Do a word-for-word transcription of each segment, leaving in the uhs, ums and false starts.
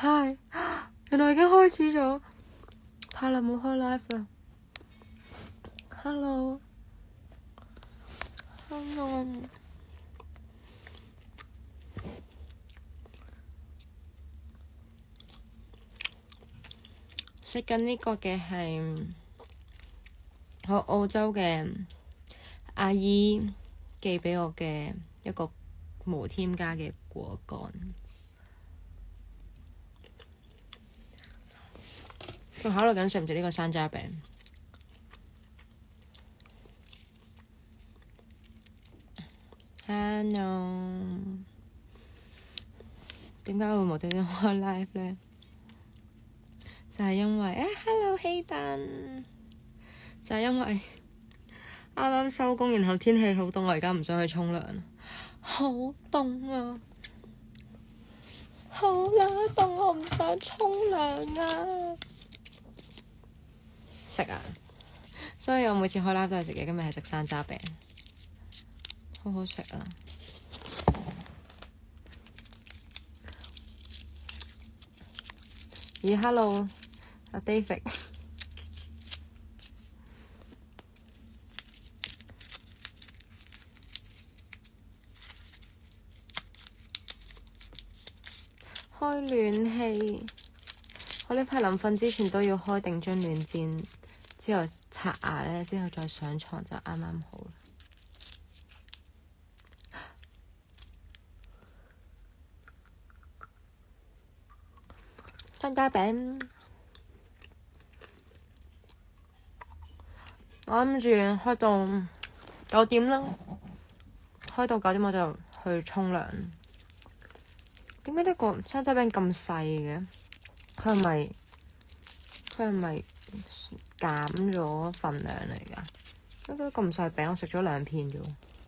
嗨，原來已經開始咗，太耐冇開 live 啦。Hello，Hello， 食緊呢個嘅係我澳洲嘅阿姨寄畀我嘅一個無添加嘅果乾。仲考慮緊食唔食呢個山楂餅。Hello， 點解會無端端開 live 呢？就係因為誒 ，Hello 希頓，就係因為啱啱收工，然後天氣好凍，我而家唔想去沖涼，好凍啊，好冷凍，我唔想沖涼啊！食啊！所以我每次開 live 都係食嘢，今日係食山楂餅，好好食啊！咦 ，Hello， 阿 David， 開暖氣，我呢排臨瞓之前都要開定張暖氈。之後刷牙咧，之後再上床就啱啱好啦。山楂餅，我諗住開到九點啦，開到九點我就去沖涼。點解呢個山楂餅咁細嘅？佢係咪佢係咪減咗份量嚟㗎？點解咁細餅？我食咗兩片啫。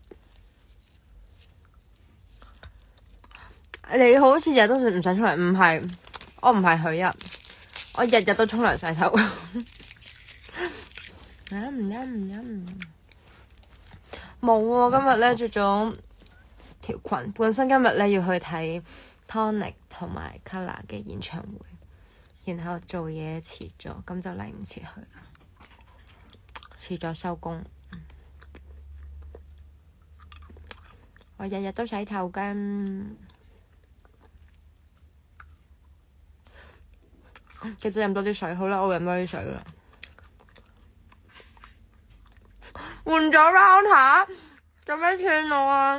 你好似日日都唔使沖涼，唔係，我唔係許日，我日日都沖涼洗頭。飲唔飲唔飲？冇喎，今日咧着咗條裙，本身今日咧要去睇 Tonic 同埋 Kolor 嘅演唱會，然後做嘢遲咗，咁就嚟唔切去啦。遲咗收工，我日日都洗頭㗎，記得飲多啲水。好啦，我會飲多啲水啦。換咗 router，做咩串我啊？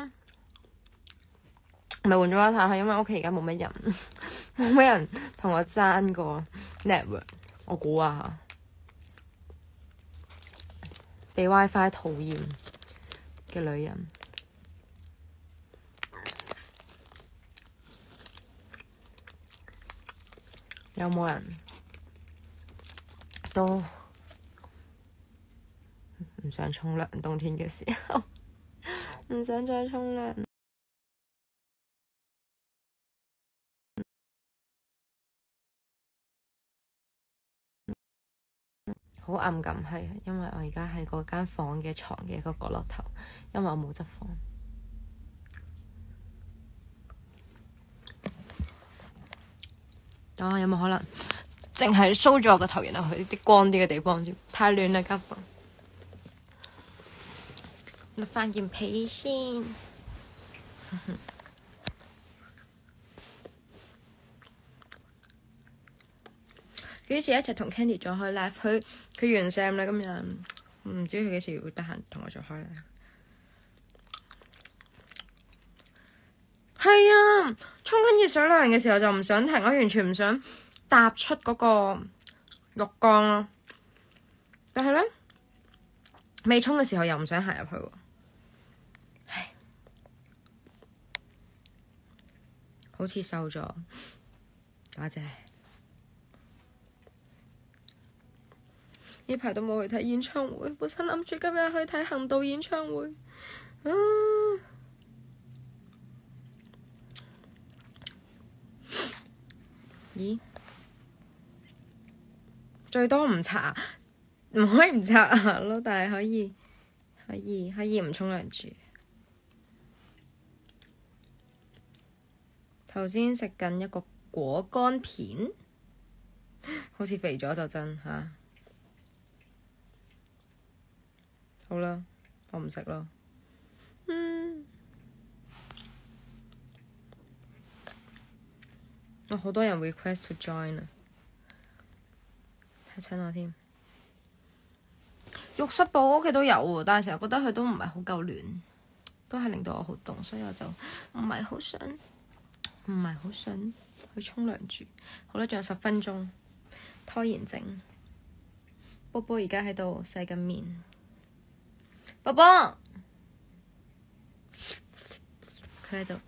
唔係換咗 router，係因為屋企而家冇乜人，冇乜人同我爭個 network。我估啊嚇。被 WiFi 討厭嘅女人，有冇人都唔想沖涼？冬天嘅時候唔想再沖涼。好暗咁，係因為我而家喺嗰間房嘅床嘅一個角落頭，因為我冇執房。等我有冇可能淨係 show 咗我個頭，然後去啲光啲嘅地方先？太亂啦，間房。你翻件被先。幾時一齊同 Candy 再開 live？ 佢佢完 Sam 啦，今日唔知佢幾時會得閒同我再開 live。係啊，沖緊熱水涼嘅時候就唔想停，我完全唔想踏出嗰個浴缸咯。但係咧，未沖嘅時候又唔想行入去喎。唉，好似瘦咗，多謝。呢排都冇去睇演唱會，本身諗住今日去睇行道演唱會。啊、咦？最多唔刷，唔可以唔刷牙咯，但係可以可以可以唔沖涼住。頭先食緊一個果乾片，好似肥咗就真嚇、啊。好啦，我唔食咯。嗯，我、哦、好多人 request to join 啊，睇親我添。浴室寶我屋企都有喎，但係成日覺得佢都唔係好夠暖，都係令到我好凍，所以我就唔係好想，唔係好想去沖涼住。好啦，仲有十分鐘，拖延症。波波而家喺度洗緊面。波波，佢喺度，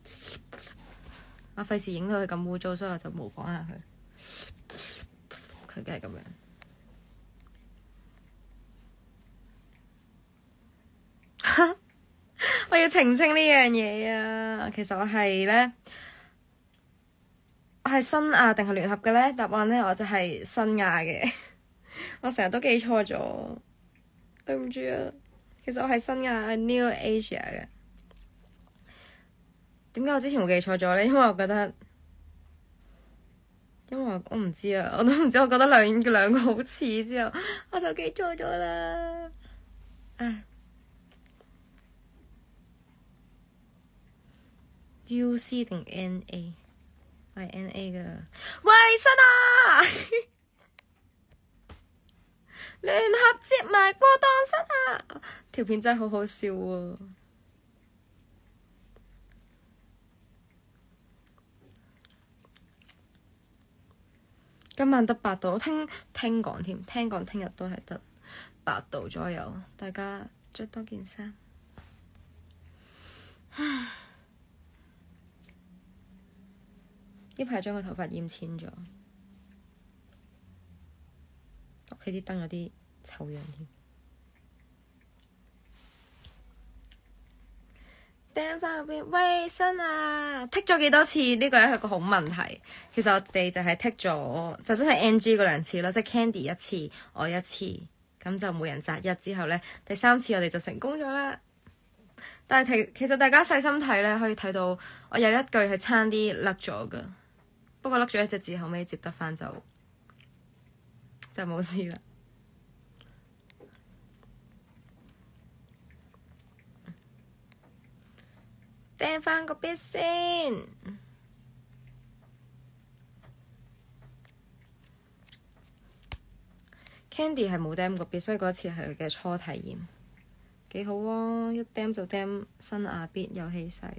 我費事影到佢咁污糟，所以我就模仿下佢。佢梗係咁樣。我要澄清呢樣嘢啊！其實我係咧，我係新亞定係聯合嘅咧？答案咧，我就係新亞嘅。我成日都記錯咗，對唔住啊！其實我係新亞 New Asia 嘅。點解我之前會記錯咗咧？因為我覺得，因為我唔知啊，我都唔知，我覺得兩兩個好似之後，我就記錯咗啦。啊！U C 定 N A？ 我係 N A 噶。喂，新啊！聯合接埋過檔新啊！條片真係好好笑喎、啊。今晚得八度，我聽聽講添，聽講聽日都係得八度左右。大家着多件衫。呢排將個頭髮染淺咗，屋企啲燈有啲醜樣添。掟翻入邊，喂，新啊！剔咗幾多次？呢個係一個好問題。其實我哋就係剔咗，就真係 N G 嗰兩次咯，即係 Candy 一次，我一次，咁就每人擇一之後呢，第三次我哋就成功咗啦。但係其實大家細心睇呢，可以睇到我有一句係差啲甩咗㗎。不過甩咗一隻字，後尾接得返就就冇事啦。掟返個 bit 先。Candy 係冇掟個 bit，所以嗰次係佢嘅初體驗，幾好啊！一掟就掟新亞 bit 有氣勢。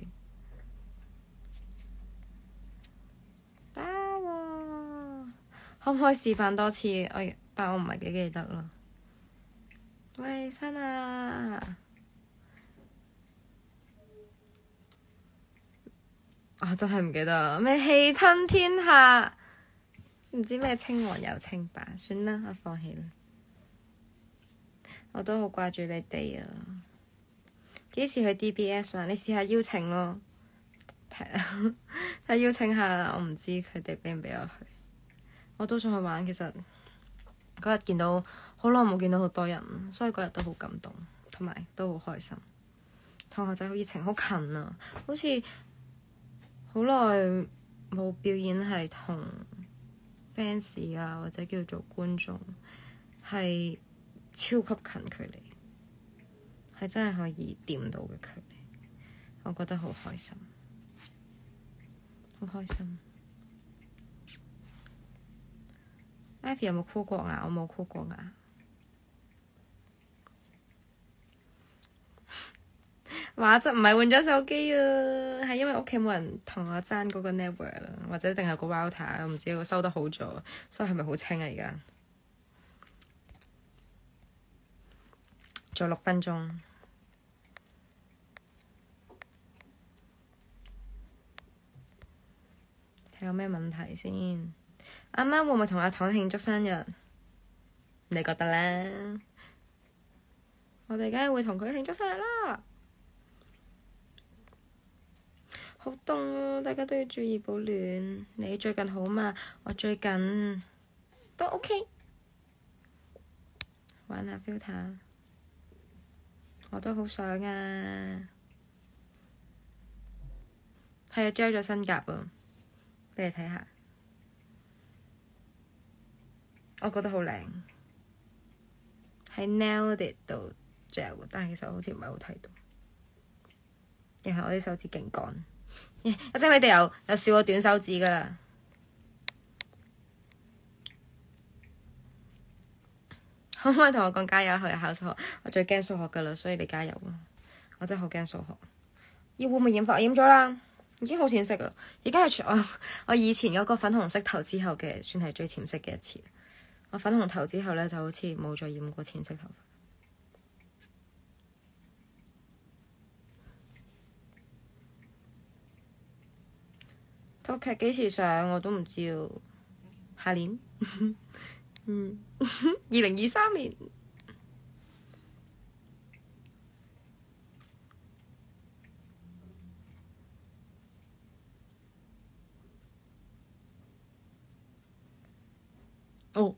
可唔可以示範多次？我但我唔係幾記得啦。喂，新啊！啊，真係唔記得咩氣吞天下，唔知咩稱王又稱霸，算啦，我放棄啦。我都好掛住你哋啊！幾時去 D B S 嘛？你試下邀請咯，睇睇邀請下，我唔知佢哋畀唔畀我去。我都想去玩，其實嗰日見到好耐冇見到好多人，所以嗰日都好感動，同埋都好開心。同學仔好熱情，好近啊，好似好耐冇表演係同 fans 啊，或者叫做觀眾，係超級近距離，係真係可以掂到嘅距離，我覺得好開心，好開心。Ivy 有冇箍過牙？我冇箍過牙。畫質唔係換咗手機啊，係因為屋企冇人同我爭嗰個 network 啦，或者定係個 router，我唔知我收得好咗，所以係咪好清啊？而家仲有六分鐘，睇有咩問題先。啱啱會唔會同阿糖慶祝生日？你覺得呢？我哋梗係會同佢慶祝生日啦！好凍啊，大家都要注意保暖。你最近好嘛？我最近都 OK， 玩下 filter， 我都好想啊。係啊，追咗新甲啊！ 俾你睇下，我覺得好靚，喺 Nailed It 度 gel，但係其實好似唔係好睇到。然後我啲手指勁乾，我知你哋有有笑我短手指噶啦。可唔可以同我講加油去考數學？我最驚數學噶啦，所以你加油啊！我真係好驚數學。要會唔會染髮？我染咗啦，已經好淺色啦。而家係我我以前嗰個粉紅色頭之後嘅，算係最淺色嘅一次。我粉紅頭之後咧，就好似冇再染過淺色頭髮。套劇幾時上我都唔知啊，下年，嗯，二零二三年。哦，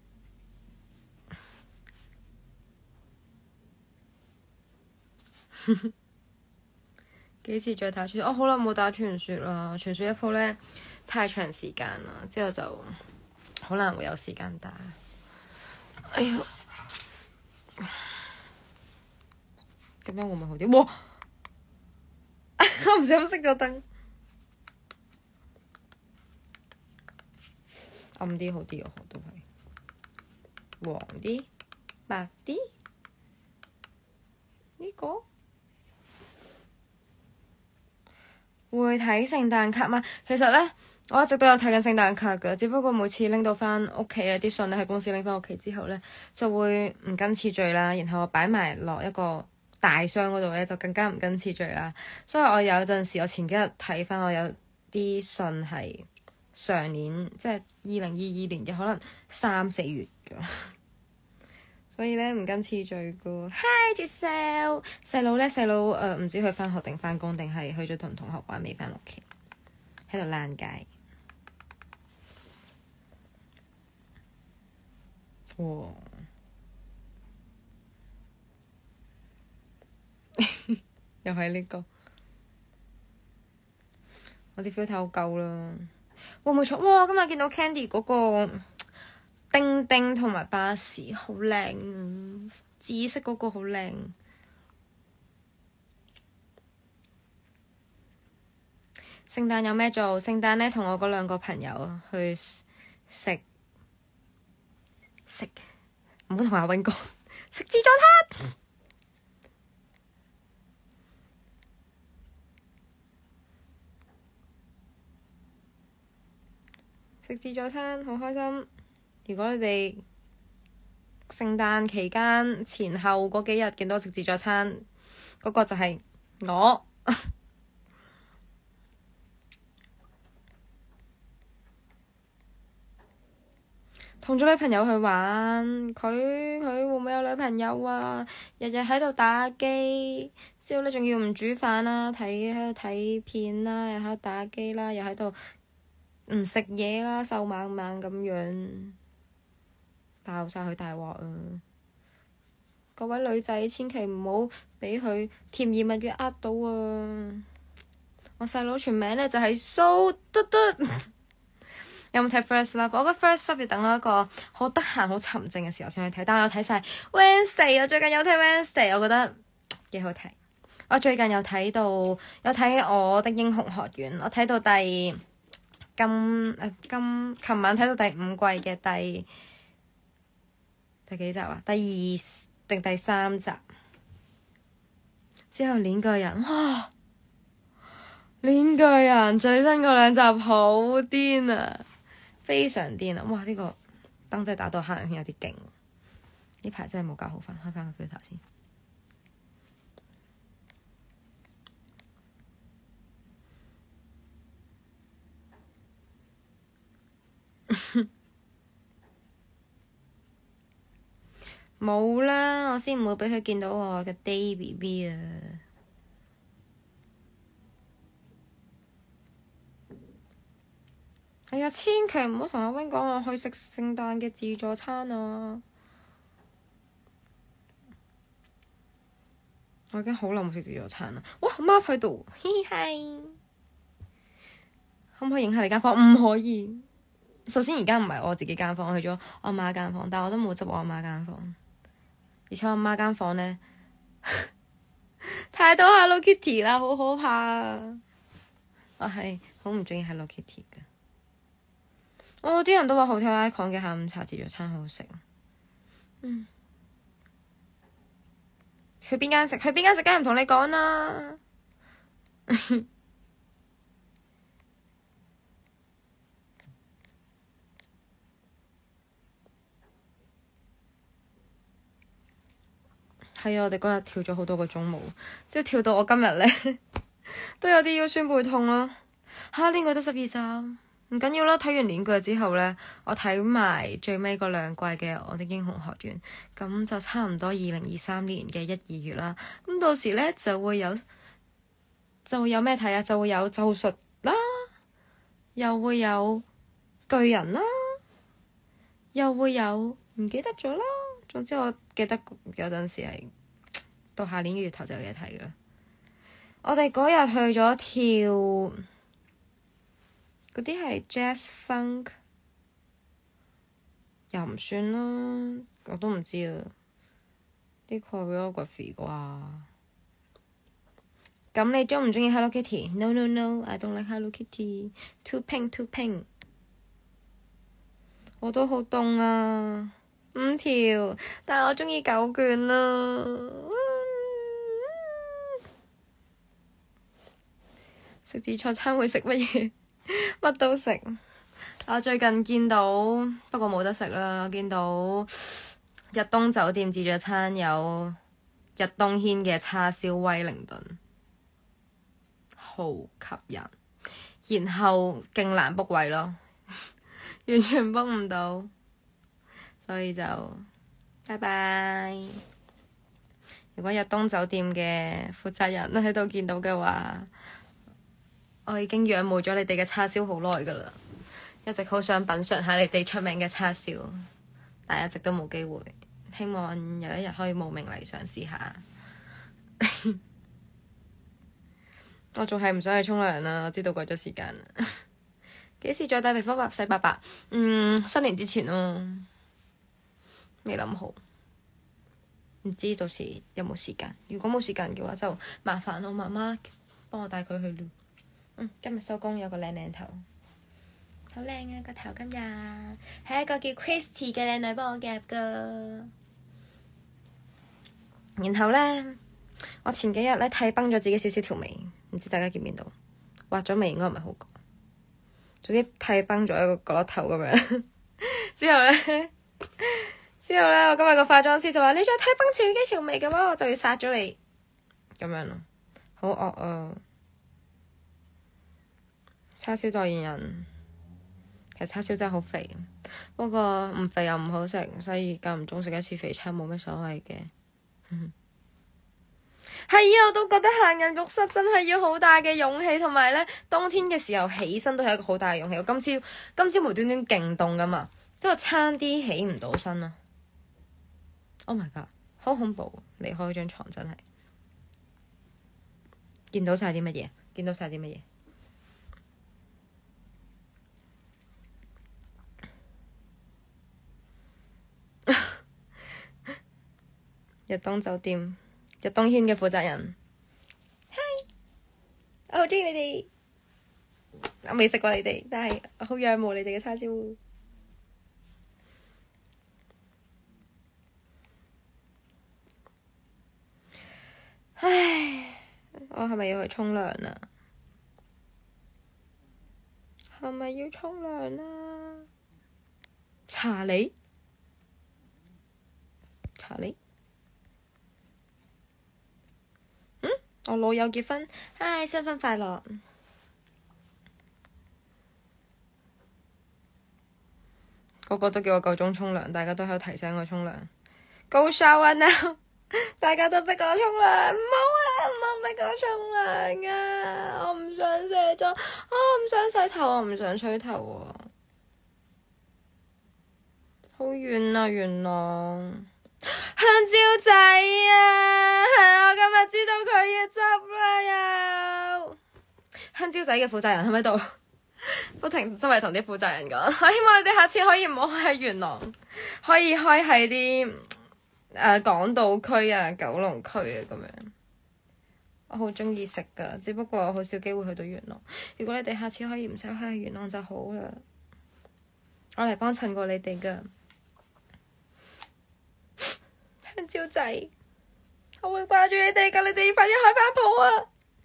幾時再打傳說？我好耐冇打傳說啦，傳說一鋪咧太長時間啦，之後就好難會有時間打。哎呀，咁樣會唔會好啲？哇！我唔小心熄咗燈，暗啲好啲，我都係黃啲、白啲，呢個會睇聖誕卡嗎？其實咧，我一直都有睇緊聖誕卡㗎，只不過每次拎到翻屋企咧，啲信咧喺公司拎翻屋企之後咧，就會唔跟次序啦，然後我擺埋落一個大箱嗰度咧，就更加唔跟次序啦。所以我有陣時，我前幾日睇翻，我有啲信係上年，即係二零二二年嘅，可能三四月㗎。所以咧唔跟次序噶。Hi Giselle，細佬咧，細佬誒唔知佢返學定返工定係去咗同同學玩，未返屋企，喺度躝街。哇！又係呢個，我啲 filter 好夠啦。會唔會錯？哇！今日見到 Candy 嗰個叮叮同埋巴士好靚啊，紫色嗰個好靚。聖誕有咩做？聖誕咧同我嗰兩個朋友去食食，唔好同阿 wing 講食自助餐。食自助餐好開心。如果你哋聖誕期間前後嗰幾日見到食自助餐，嗰、嗰個就係我。同咗女朋友去玩，佢佢會唔會有女朋友啊？日日喺度打機，之後咧仲要唔煮飯啦，睇喺度睇片啦，又喺度打機啦，又喺度唔食嘢啦，瘦猛猛咁樣，爆晒佢大鑊啊！各位女仔千祈唔好俾佢甜言蜜語呃到啊！我細佬全名咧就係蘇嘟嘟。有冇睇 First Love？ 我覺得 First Love 要等我一個好得閒、好沉靜嘅時候先去睇。但我有睇晒 Wednesday， 我最近有睇 Wednesday， 我覺得幾好睇。我最近有睇到有睇我的英雄學院，我睇到第今誒今琴晚睇到第五季嘅第第幾集啊？第二定第三集之後，鏈鋸人哇！鏈鋸人最新嗰兩集好癲啊！非常癲啊！哇！呢、這個燈真係打到黑眼圈有啲勁，呢排真係冇搞好翻，開翻個 filter 先。冇啦，我先唔會俾佢見到我嘅 Day B B 啊！哎呀，千祈唔好同阿 wing 講我去食聖誕嘅自助餐啊！我已經好耐冇食自助餐啦。哇，媽喺度，嘻嘻，可唔唔可以影下你間房？唔可以。首先而家唔係我自己間房，去咗我阿媽間房，但係我都冇執我阿媽間房。而且我阿媽間房咧太多 Hello Kitty 啦，好可怕啊！我係好唔中意 Hello Kitty 嘅。哦，啲人都話 Hotel Icon 嘅下午茶自助餐好食。嗯，去邊間食？去邊間食？梗係唔同你講啦。係啊，我哋嗰日跳咗好多個鐘舞，即係跳到我今日咧都有啲腰酸背痛啦。吓，呢個得十二集，唔緊要啦。睇完呢個之後咧，我睇埋最尾嗰兩季嘅《我的英雄學院》，咁就差唔多二零二三年嘅一二月啦。咁到時咧就會有就會有咩睇啊？就會有咒術啦，又會有巨人啦，又會有唔記得咗啦。總之我記得有陣時係到下年嘅月頭就有嘢睇㗎啦。我哋嗰日去咗跳嗰啲係 Jazz Funk， 又唔算啦，我都唔知啊。啲 choreography 啩。咁你鍾唔鍾意 Hello Kitty？No no no，I don't like Hello Kitty。Too pink too pink。我都好凍啊！五條，但係我鍾意九卷啦。食自助餐會食乜嘢？乜都食。我最近見到，不過冇得食啦。見到日東酒店自助餐有日東軒嘅叉燒威靈頓，好吸引。然後勁難 book 位咯，完全 book 唔到。所以就拜拜。如果日東酒店嘅負責人喺度見到嘅話，我已經仰慕咗你哋嘅叉燒好耐㗎啦，一直好想品嚐下你哋出名嘅叉燒，但係一直都冇機會。希望有一日可以慕名嚟嘗試下。我仲係唔想去沖涼啦，我知道過咗時間啦。幾時再帶皮膚白洗白白？嗯，新年之前咯。未諗好，唔知到時有冇時間。如果冇時間嘅話，就麻煩我媽媽幫我帶佢去咯。嗯，今日收工有個靚靚頭，好靚啊個頭今日，係一個叫 Christy 嘅靚女幫我夾噶。然後咧，我前幾日咧剃崩咗自己少少條眉，唔知大家見唔見到？畫咗眉應該唔係好講，總之剃崩咗一個角落頭咁樣。之後咧。之後咧，我今日個化妝師就話：你再剃崩自己條眉嘅話，我就要殺咗你。咁樣咯，好惡啊！叉燒代言人，其實叉燒真係好肥，不過唔肥又唔好食，所以間唔中食一次肥餐冇咩所謂嘅。嗯，係啊，我都覺得行入浴室真係要好大嘅勇氣，同埋咧冬天嘅時候起身都係一個好大嘅勇氣。我今朝今朝無端端勁凍噶嘛，即係差啲起唔到身啊！Oh my god，好恐怖！離開張床真係見到晒啲乜嘢？見到晒啲乜嘢？日東酒店，日東軒嘅負責人，Hi，我好鍾意你哋。我未食過你哋，但係我好仰慕你哋嘅叉燒。唉，我係咪要去沖涼啊？係咪要沖涼啊？查理，查理，嗯，我老友結婚，嗨，新婚快樂！個個都叫我夠鐘沖涼，大家都喺度提醒我沖涼。Go shower now！大家都逼我沖涼，唔好啊，唔好逼我沖涼啊！我唔想卸妝，我唔想洗頭，我唔想吹頭啊！好遠啊，元朗香蕉仔啊！我今日知道佢要執啦，又香蕉仔嘅負責人喺咪度？ 不停周圍同啲負責人講，我希望你哋下次可以唔好開喺元朗，可以開喺啲誒港島區啊、九龍區啊咁樣。我好中意食噶，只不過我好少機會去到元朗。如果你哋下次可以唔使開喺元朗就好啦，我嚟幫襯過你哋噶。香蕉仔，我會掛住你哋噶，你哋要快啲開返鋪啊！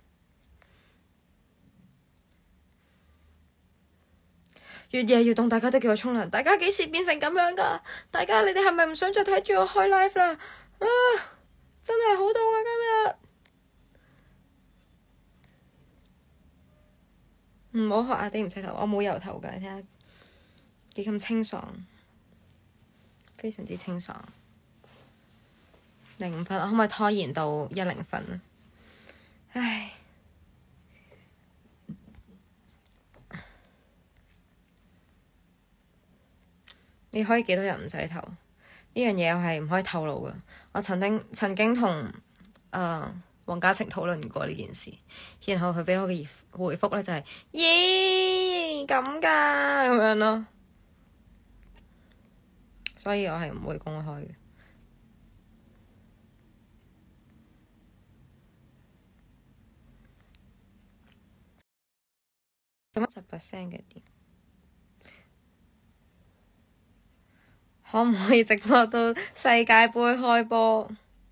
越夜越凍，大家都叫我沖涼。大家幾時變成咁樣噶？大家你哋係咪唔想再睇住我開 live 啦？啊，真係好凍啊！今日。唔好學阿丁唔洗頭，我冇油頭㗎，你睇下幾咁清爽，非常之清爽。零五分，我可唔可以拖延到一零分啊？唉，你可以幾多日唔洗頭？呢樣嘢我係唔可以透露㗎。我曾經曾經同誒黃家晴討論過呢件事，然後佢畀我嘅回覆咧就係、是，咦咁㗎咁樣咯，所以我係唔會公開嘅。咁十 percent 嘅電，可唔可以直播到世界盃開波？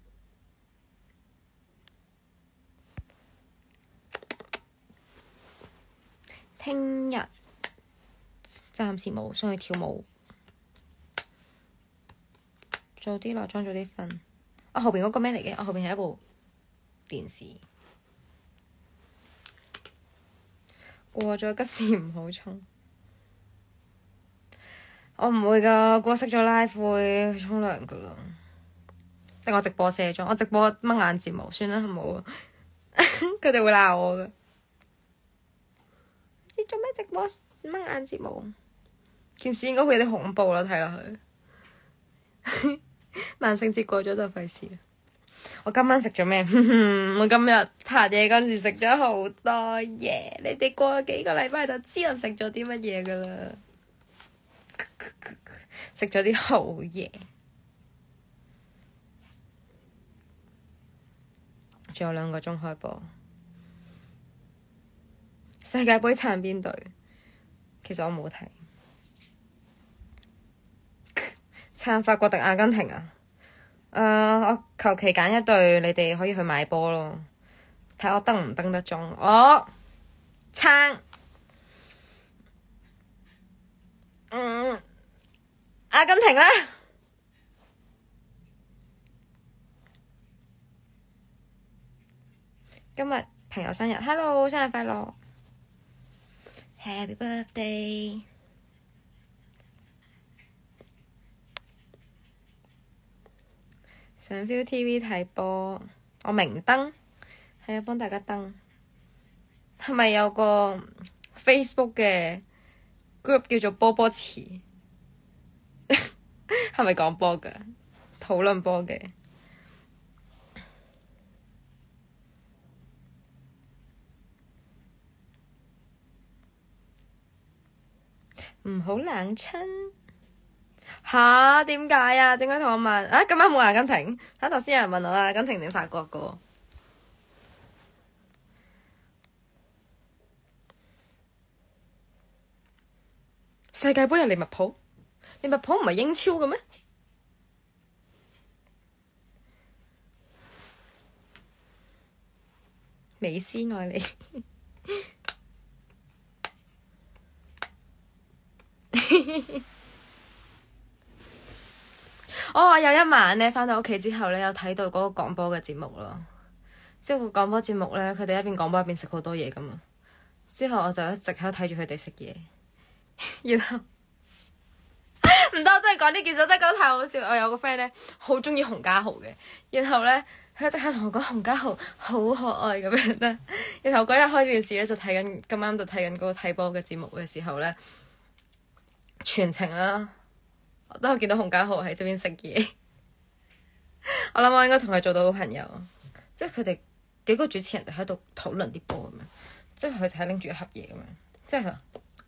聽日暫時冇，想去跳舞。早啲落妝，早啲瞓。我後邊嗰個咩嚟嘅？我後邊係一部電視。過咗吉時唔好沖。我唔會㗎，過熄咗 live 會去沖涼㗎啦。即係我直播卸妝，我直播掹眼睫毛，算啦，冇啊。佢哋會鬧我㗎。你做咩直播掹眼睫毛？件事應該會有啲恐怖啦，睇落去。萬聖節過咗就費事啦。我今晚食咗咩？我今日拍嘢嗰陣時食咗好多嘢，你哋過咗幾個禮拜就知我食咗啲乜嘢噶啦。食咗啲好嘢，仲有兩個鐘開播。世界盃撐邊隊？其實我冇睇。撐法國定阿根廷啊？誒、uh，我求其揀一隊，你哋可以去買波咯。睇我登唔登得中。我撐嗯阿根廷啦。今日朋友生日 ，Hello， 生日快樂 ，Happy Birthday！上 ViuTV 睇波，我明燈，係啊，幫大家登。係咪有個 Facebook 嘅 group 叫做波波池？係咪講波㗎？討論波嘅。唔好冷親。吓？點解啊？點解同我問啊？今晚冇阿根廷？睇頭先有人問我阿根廷定法國個世界盃係利物浦？利物浦唔係英超嘅咩？美斯愛你。哦，有一晚咧，返到屋企之後咧，有睇到嗰個廣播嘅節目咯。即係個廣播節目咧，佢哋一邊廣播一邊食好多嘢㗎嘛。之後我就一直喺度睇住佢哋食嘢，然後唔得，真係講呢件事真係覺得太好笑。我有個 friend 咧，好中意洪家豪嘅，然後咧佢一直喺度同我講洪家豪好可愛咁樣咧。然後嗰日開電視咧就睇緊，咁啱就睇緊嗰個睇波嘅節目嘅時候咧，全程啦。我都有見到洪家豪喺這邊食嘢，我諗我應該同佢做到好朋友，即係佢哋幾個主持人就喺度討論啲波咁樣，即係佢就係拎住一盒嘢咁樣，即係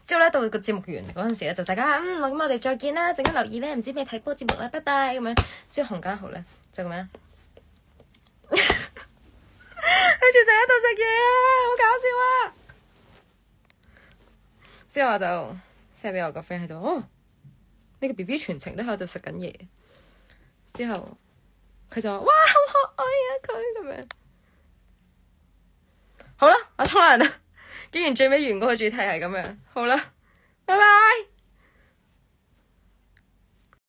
之後咧到個節目完嗰陣時咧，就大家嗯咁我哋再見啦，陣間留意咧，唔知咩睇波節目啦，拜拜咁樣。之後洪家豪咧就咁樣，佢全程喺度食嘢啊，好搞笑啊！之後我就 send 俾我個 friend 喺度，哦，呢個 B B 全程都喺度食緊嘢。之後佢就話：哇，好可愛啊佢咁樣。好啦，我沖涼啦。竟然最尾完嗰個主題係咁樣，好啦，拜拜。